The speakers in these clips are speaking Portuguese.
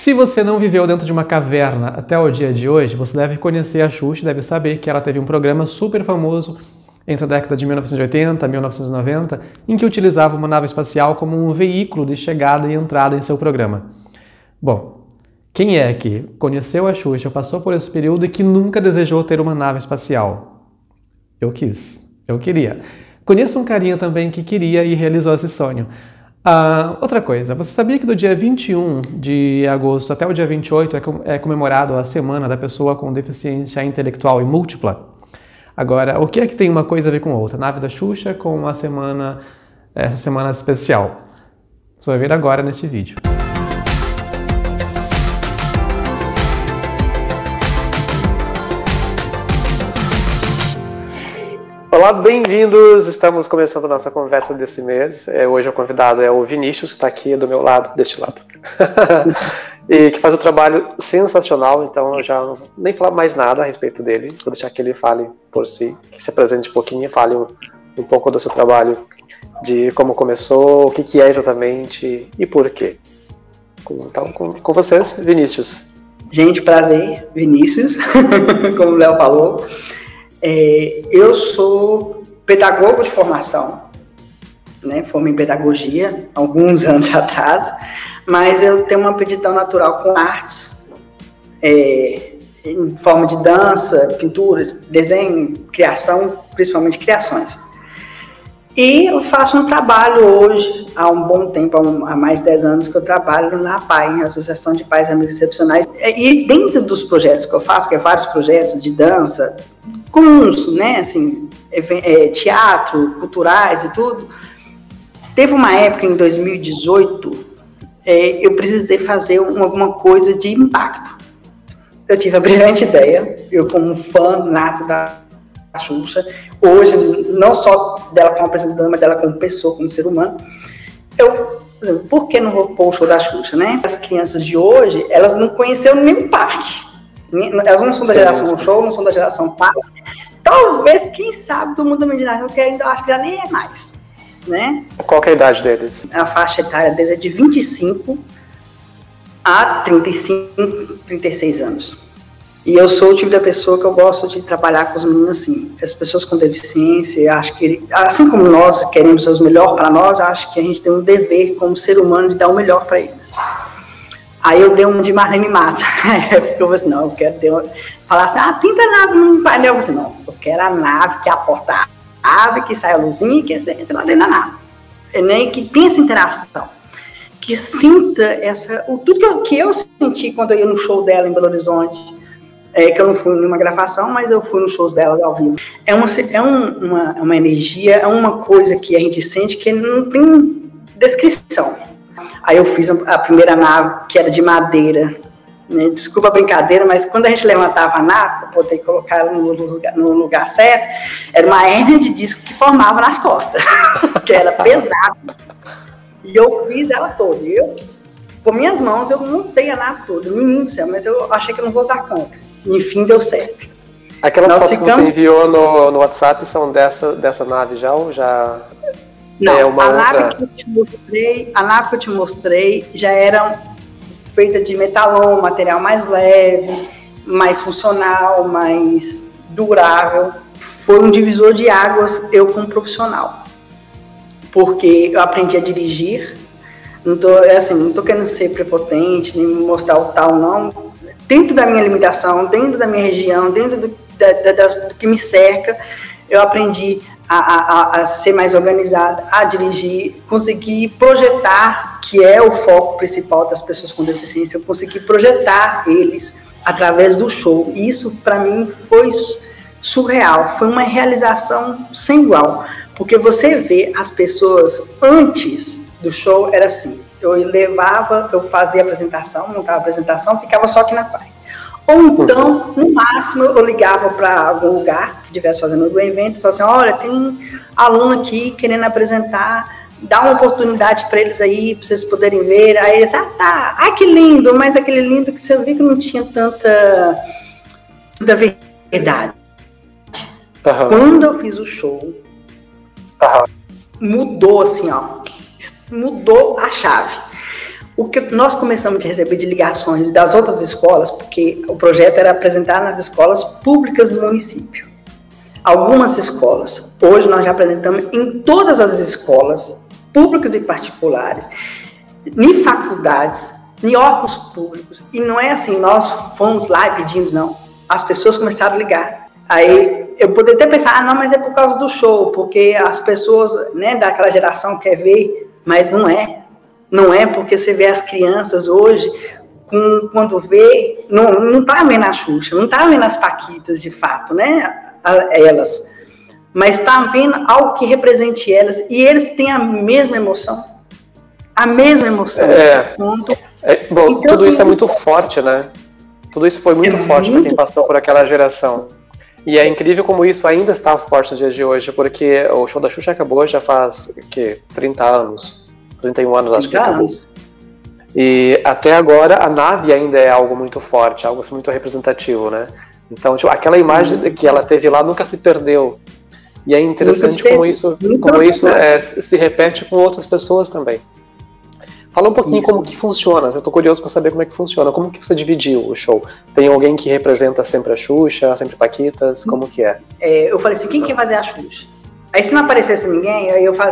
Se você não viveu dentro de uma caverna até o dia de hoje, você deve conhecer a Xuxa, deve saber que ela teve um programa super famoso entre a década de 1980 e 1990, em que utilizava uma nave espacial como um veículo de chegada e entrada em seu programa. Bom, quem é que conheceu a Xuxa, passou por esse período e que nunca desejou ter uma nave espacial? Eu queria. Conheço um carinha também que queria e realizou esse sonho. Outra coisa, você sabia que do dia 21 de agosto até o dia 28 é comemorado a Semana da Pessoa com Deficiência Intelectual e Múltipla? Agora, o que é que tem uma coisa a ver com outra? Nave da Xuxa com essa semana especial. Você vai ver agora neste vídeo. Olá, bem-vindos! Estamos começando a nossa conversa desse mês. Hoje o convidado é o Vinícius, que está aqui do meu lado, deste lado. E que faz um trabalho sensacional, então eu já não vou nem falar mais nada a respeito dele. Vou deixar que ele fale por si, que se apresente um pouquinho e fale um pouco do seu trabalho, de como começou, o que é exatamente e por quê. Então, com vocês, Vinícius. Gente, prazer, Vinícius, como o Léo falou. Eu sou pedagogo de formação, né? Formei em pedagogia alguns anos atrás, mas eu tenho uma aptidão natural com artes, em forma de dança, pintura, desenho, criação, principalmente criações. E eu faço um trabalho hoje, há um bom tempo, há mais de 10 anos que eu trabalho na APAE, Associação de Pais e Amigos Excepcionais. E dentro dos projetos que eu faço, que é vários projetos de dança, comuns, né, assim, teatro, culturais e tudo, teve uma época em 2018, eu precisei fazer alguma coisa de impacto. Eu tive a brilhante ideia, eu como fã nato da Xuxa, hoje, não só dela como apresentadora, mas dela como pessoa, como ser humano, por que não vou pôr o show da Xuxa, né? As crianças de hoje, elas não conheceram nem o parque. Elas não são da geração show, não são da geração parque. Talvez, quem sabe, do mundo da imaginação, que ainda acho que já nem é mais, né? Qual que é a idade deles? A faixa etária deles é de 25 a 35, 36 anos. E eu sou o tipo da pessoa que eu gosto de trabalhar com os meninos assim. As pessoas com deficiência, acho que, assim como nós queremos o melhor para nós, acho que a gente tem um dever como ser humano de dar o melhor para eles. Aí eu dei um de Marlene Matos. Eu falei assim, não, eu quero falar assim, pinta a nave num painel. Eu falei assim, não, eu quero a nave que aporta a ave, que sai a luzinha, que você entra lá dentro da nave. Nem que tenha essa interação. Que sinta tudo que eu senti quando eu ia no show dela em Belo Horizonte. Que eu não fui numa gravação, mas eu fui nos shows dela ao vivo. É uma energia, é uma coisa que a gente sente que não tem descrição. Aí eu fiz a primeira nave, que era de madeira, né? Desculpa a brincadeira, mas quando a gente levantava a nave, para poder colocar ela no lugar certo, era uma hérnia de disco que formava nas costas, que era pesado. E eu fiz ela toda. Com minhas mãos, eu montei a nave toda. Menino do céu, mas eu achei que eu não vou dar conta. Enfim, deu certo. Aquelas fotos que você enviou no WhatsApp são dessa nave já ou já... Não, a nave que eu te mostrei já era feita de metalon, material mais leve, mais funcional, mais durável. Foi um divisor de águas eu como profissional. Porque eu aprendi a dirigir, não tô querendo ser prepotente, nem mostrar o tal, não. Dentro da minha limitação, dentro da minha região, dentro do que me cerca, eu aprendi a ser mais organizada, a dirigir, conseguir projetar, que é o foco principal das pessoas com deficiência, eu consegui projetar eles através do show. E isso, para mim, foi surreal, foi uma realização sem igual, porque você vê as pessoas antes do show, era assim, eu fazia a apresentação, montava a apresentação, ficava só aqui na praia. Ou então, no máximo, eu ligava para algum lugar que estivesse fazendo algum evento e falava assim, olha, tem aluno aqui querendo apresentar, dá uma oportunidade para eles aí, para vocês poderem ver. Aí eles, tá, que lindo, mas aquele lindo que você viu que não tinha tanta verdade. Uhum. Quando eu fiz o show, mudou assim, ó, mudou a chave. O que nós começamos a receber de ligações das outras escolas, porque o projeto era apresentar nas escolas públicas do município. Algumas escolas, hoje nós já apresentamos em todas as escolas, públicas e particulares, em faculdades, em órgãos públicos. E não é assim, nós fomos lá e pedimos, não. As pessoas começaram a ligar. Aí eu poderia até pensar, não, mas é por causa do show, porque as pessoas, né, daquela geração quer ver, mas não é. Não é porque você vê as crianças hoje, quando vê, não tá vendo a Xuxa, não tá vendo as Paquitas de fato, né? Elas. Mas tá vendo algo que represente elas, e eles têm a mesma emoção. A mesma emoção. Bom, então, tudo assim, isso é muito forte, né? Tudo isso foi muito forte para quem passou por aquela geração. E é incrível como isso ainda está forte nos dias de hoje, porque o show da Xuxa acabou já faz, 30 anos, 31 anos acho que acabou. E até agora a nave ainda é algo muito forte, algo muito representativo, né? Então, tipo, aquela imagem que ela teve lá nunca se perdeu. E é interessante como isso se repete com outras pessoas também. Fala um pouquinho como que funciona, eu tô curioso para saber como é que funciona, como que você dividiu o show? Tem alguém que representa sempre a Xuxa, sempre Paquitas, como que é? Eu falei assim, quem quer fazer a Xuxa? Aí se não aparecesse ninguém, aí eu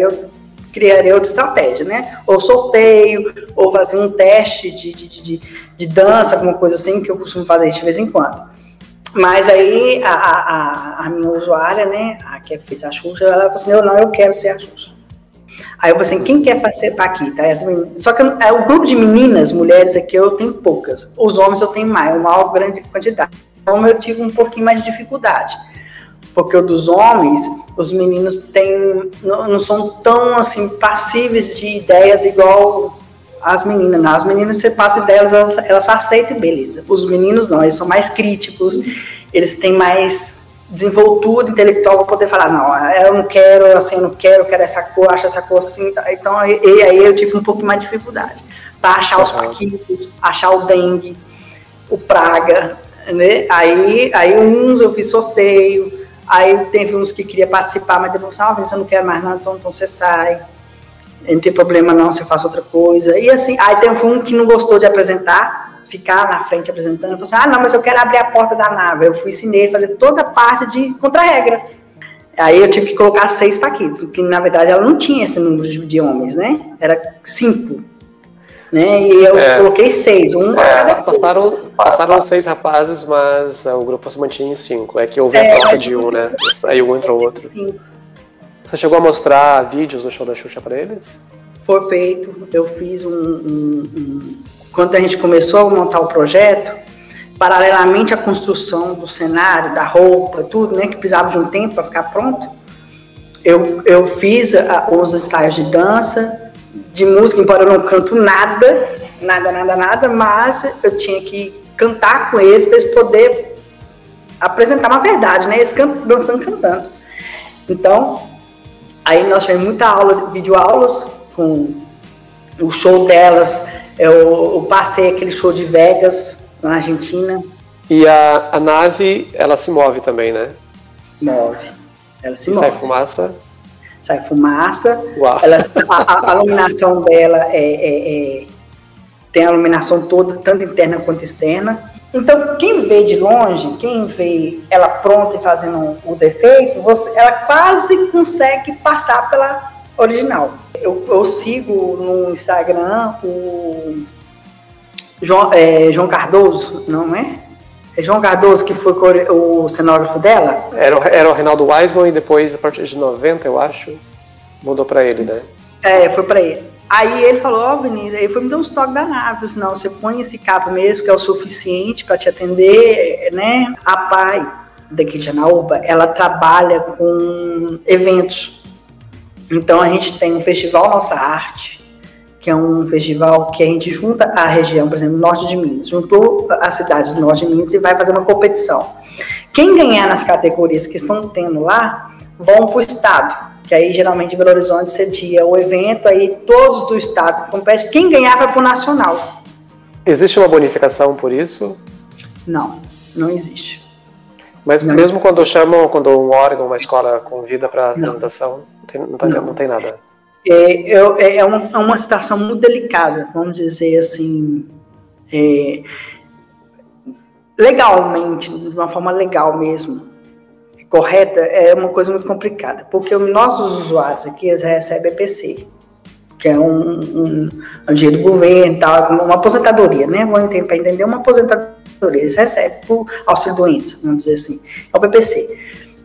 criaria outra estratégia, né? Ou sorteio, ou fazer um teste de dança, alguma coisa assim, que eu costumo fazer de vez em quando. Mas aí a minha usuária, né, a que fez a Xuxa, ela falou assim, eu quero ser a Xuxa. Aí eu falei assim, quem quer fazer Paquita? Só que o grupo de meninas, mulheres aqui, eu tenho poucas. Os homens eu tenho mais, uma maior grande quantidade. Então eu tive um pouquinho mais de dificuldade. Porque o dos homens, os meninos não são tão assim, passíveis de ideias igual as meninas. As meninas, você passa ideias, elas aceitam e beleza. Os meninos não, eles são mais críticos, eles têm mais desenvoltura intelectual para poder falar, não, eu não quero, assim, eu quero essa cor, acho essa cor assim. Então, aí eu tive um pouco mais de dificuldade para achar os Paquitos, achar o Dengue, o Praga, né? Aí uns eu fiz sorteio, aí teve uns que queria participar, mas depois, eu não quero mais não, então você sai. Não tem problema não, você faz outra coisa. E assim, aí teve um que não gostou de apresentar, ficar na frente apresentando, falou assim, não, mas eu quero abrir a porta da nave. Eu fui ensinei a fazer toda a parte de contra-regra. Aí eu tive que colocar 6 Paquitos, porque na verdade ela não tinha esse número de homens, né? Era 5. Né? E eu coloquei 6. Passaram 6 rapazes, mas o grupo se mantinha em 5. É que houve a troca de um, né? Saiu um, entrou outro. Sim. Você chegou a mostrar vídeos do show da Xuxa para eles? Foi feito. Eu fiz quando a gente começou a montar o projeto, paralelamente à construção do cenário, da roupa, tudo, né, que precisava de um tempo para ficar pronto, eu fiz os ensaios de dança, de música, embora eu não canto nada, mas eu tinha que cantar com eles para eles poderem apresentar uma verdade, né, eles dançando, cantando. Então, aí nós tivemos muita aula, videoaulas com o show delas. Eu passei aquele show de Vegas, na Argentina. E a nave, ela se move também, né? Move. Ela se move. Sai fumaça? Sai fumaça. Uau. A iluminação dela tem a iluminação toda, tanto interna quanto externa. Então, quem vê de longe, quem vê ela pronta e fazendo os efeitos, ela quase consegue passar pela original. Eu sigo no Instagram o João Cardoso, não é? É João Cardoso que foi o cenógrafo dela? Era o Reinaldo Wiseman e depois, a partir de 90, eu acho, mudou pra ele, né? Foi pra ele. Aí ele falou, Vinícius, aí foi me dar uns toques da nave, senão você põe esse cabo mesmo, que é o suficiente para te atender, né? A PAI, daqui de Janaúba, ela trabalha com eventos. Então, a gente tem um festival Nossa Arte, que é um festival que a gente junta a região, por exemplo, norte de Minas, juntou as cidades do norte de Minas e vai fazer uma competição. Quem ganhar nas categorias que estão tendo lá, vão para o estado, que aí geralmente Belo Horizonte cedia o evento, aí todos do estado competem. Quem ganhar vai para o nacional. Existe uma bonificação por isso? Não, não existe. Mas não mesmo existe. Quando um órgão, uma escola convida para apresentação, não tem nada? É uma situação muito delicada, vamos dizer assim, legalmente, de uma forma legal mesmo, correta, é uma coisa muito complicada, porque nós, os usuários aqui, eles recebem EPC, que é um dinheiro do governo, tal, uma aposentadoria, né? Para entender, uma aposentadoria, eles recebem por auxílio-doença, vamos dizer assim, é o PPC.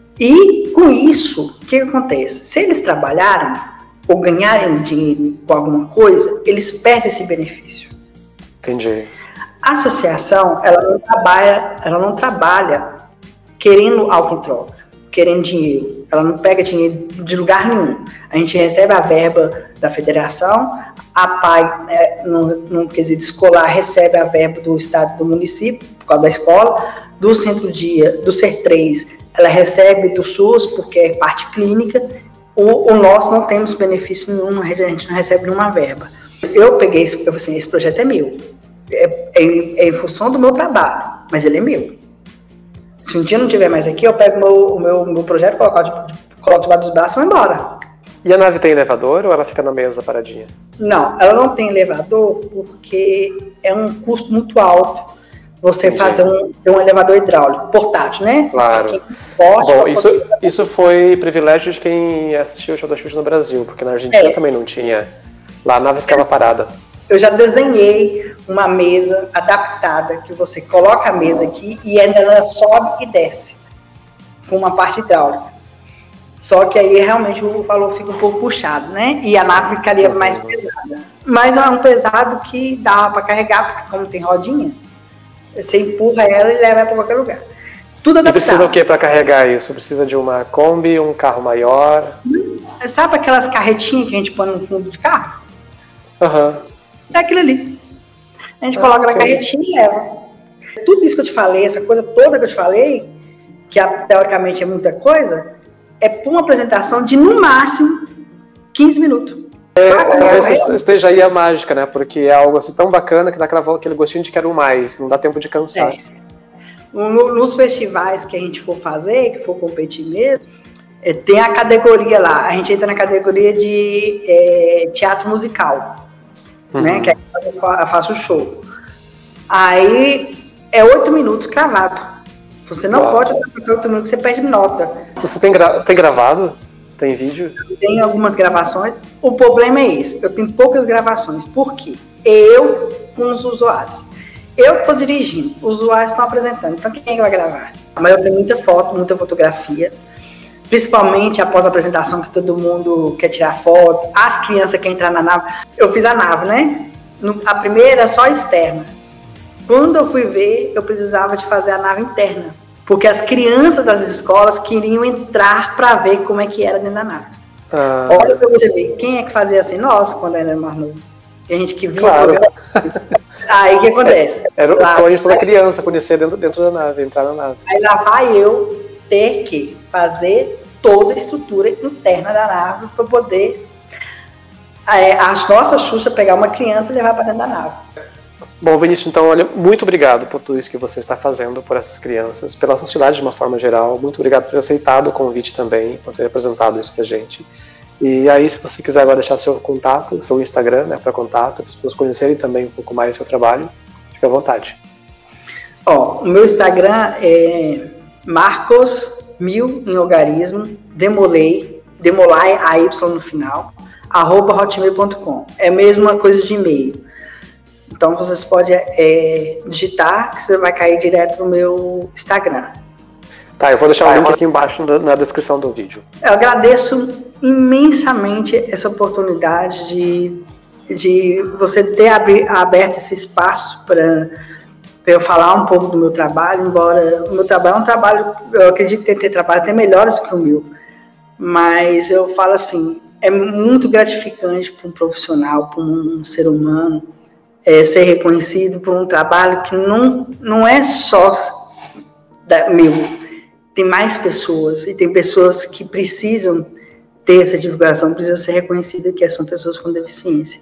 E com isso, o que acontece? Se eles trabalharem ou ganharem dinheiro com alguma coisa, eles perdem esse benefício. Entendi. A associação, ela não trabalha querendo algo em troca, querendo dinheiro. Ela não pega dinheiro de lugar nenhum. A gente recebe a verba da federação, a PAI, no quesito escolar, recebe a verba do estado, do município, por causa da escola, do centro-dia, do CER3, ela recebe do SUS, porque é parte clínica. O nosso não temos benefício nenhum, a gente não recebe nenhuma verba. Eu peguei esse projeto é meu, é em função do meu trabalho, mas ele é meu. Se um dia não tiver mais aqui, eu pego o meu projeto, coloco debaixo dos braços e vou embora. E a nave tem elevador ou ela fica na mesa paradinha? Não, ela não tem elevador porque é um custo muito alto você fazer um elevador hidráulico, portátil, né? Claro. Bom, isso foi privilégio de quem assistiu o show da Xuxa no Brasil, porque na Argentina também não tinha. Lá a nave ficava parada. Eu já desenhei uma mesa adaptada, que você coloca a mesa aqui e ainda ela sobe e desce, com uma parte hidráulica. Só que aí realmente o valor fica um pouco puxado, né? E a nave ficaria mais pesada. Mas é um pesado que dá para carregar, porque como tem rodinha, você empurra ela e leva para qualquer lugar. Tudo adaptado. E precisa o que para carregar isso? Precisa de uma Kombi, um carro maior? Sabe aquelas carretinhas que a gente põe no fundo de carro? Aham. É aquilo ali. A gente coloca na carretinha e leva. Tudo isso que eu te falei, essa coisa toda que eu te falei, que teoricamente é muita coisa, é para uma apresentação de, no máximo, 15 minutos. Talvez esteja aí a mágica, né? Porque é algo assim tão bacana que dá aquele gostinho de quero mais, não dá tempo de cansar. Nos festivais que a gente for fazer, que for competir mesmo, tem a categoria lá. A gente entra na categoria de teatro musical, né? Que aí eu faço o show. Aí é 8 minutos cravado. Você não pode passar 8 minutos, você perde nota. Você tem gravado? Tem vídeo? Tem algumas gravações. O problema é esse. Eu tenho poucas gravações. Por quê? Eu com os usuários. Eu estou dirigindo, os usuários estão apresentando. Então quem é que vai gravar? Mas eu tenho muita foto, muita fotografia. Principalmente após a apresentação, que todo mundo quer tirar foto. As crianças querem entrar na nave. Eu fiz a nave, né? A primeira é só externa. Quando eu fui ver, eu precisava de fazer a nave interna. Porque as crianças das escolas queriam entrar para ver como é que era dentro da nave. Olha para você ver, quem é que fazia assim? Nós, quando era mais novo. A gente que via. Claro. Aí o que acontece? Era o sonho de toda criança conhecer dentro da nave, entrar na nave. Aí lá vai eu ter que fazer toda a estrutura interna da nave para poder a nossa Xuxa pegar uma criança e levar para dentro da nave. Bom, Vinícius, então, olha, muito obrigado por tudo isso que você está fazendo por essas crianças, pela sociedade de uma forma geral. Muito obrigado por ter aceitado o convite também, por ter apresentado isso pra gente. E aí, se você quiser agora deixar seu contato, seu Instagram, né, para contato, para as pessoas conhecerem também um pouco mais do seu trabalho, fique à vontade. O meu Instagram é Marcos1000 em algarismo, Demolay a Y no final, @hotmail.com. É a mesma coisa de e-mail. Então, vocês podem digitar, que você vai cair direto no meu Instagram. Tá, eu vou deixar o link aqui embaixo na descrição do vídeo. Eu agradeço imensamente essa oportunidade de você ter aberto esse espaço para eu falar um pouco do meu trabalho, embora o meu trabalho é um trabalho, eu acredito que ter trabalho até melhores que o meu, mas eu falo assim, é muito gratificante para um profissional, para um ser humano, ser reconhecido por um trabalho que não é só meu. Tem mais pessoas, e tem pessoas que precisam ter essa divulgação, precisam ser reconhecidas, que são pessoas com deficiência,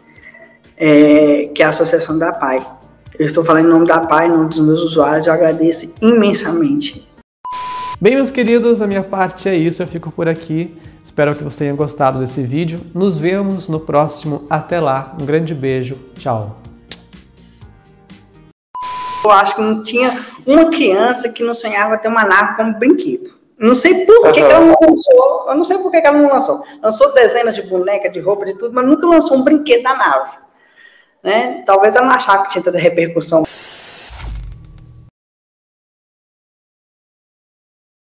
que é a Associação da PAI. Eu estou falando em nome da PAI, em nome dos meus usuários, eu agradeço imensamente. Bem, meus queridos, da minha parte é isso, eu fico por aqui. Espero que você tenha gostado desse vídeo. Nos vemos no próximo. Até lá. Um grande beijo. Tchau. Eu acho que não tinha uma criança que não sonhava ter uma nave como brinquedo. Não sei por que ela não lançou. Eu não sei por que ela não lançou. Lançou dezenas de boneca, de roupa, de tudo, mas nunca lançou um brinquedo da nave. Né? Talvez ela não achava que tinha tanta repercussão.